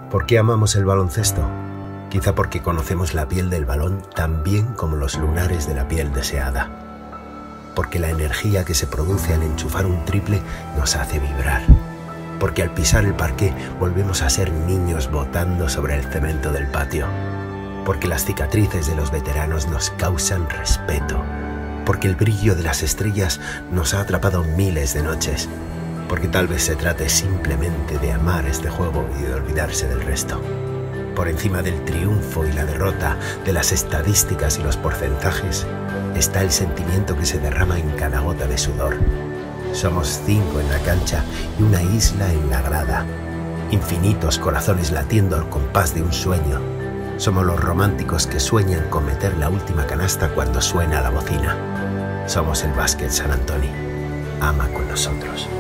¿Por qué amamos el baloncesto? Quizá porque conocemos la piel del balón tan bien como los lunares de la piel deseada. Porque la energía que se produce al enchufar un triple nos hace vibrar. Porque al pisar el parqué volvemos a ser niños botando sobre el cemento del patio. Porque las cicatrices de los veteranos nos causan respeto. Porque el brillo de las estrellas nos ha atrapado miles de noches. Porque tal vez se trate simplemente de amar este juego y de olvidarse del resto. Por encima del triunfo y la derrota, de las estadísticas y los porcentajes, está el sentimiento que se derrama en cada gota de sudor. Somos 5 en la cancha y una isla en la grada. Infinitos corazones latiendo al compás de un sueño. Somos los románticos que sueñan con meter la última canasta cuando suena la bocina. Somos el Básquet San Antonio. Ama con nosotros.